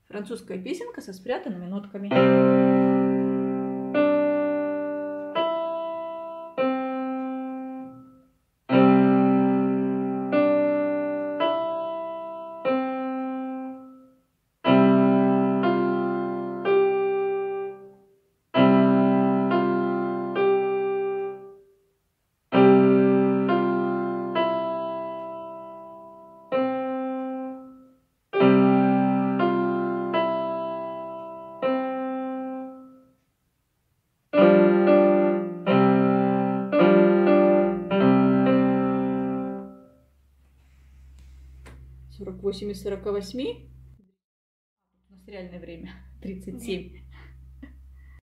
Французская песенка со спрятанными нотками. 48 из 48. У нас реальное время 37.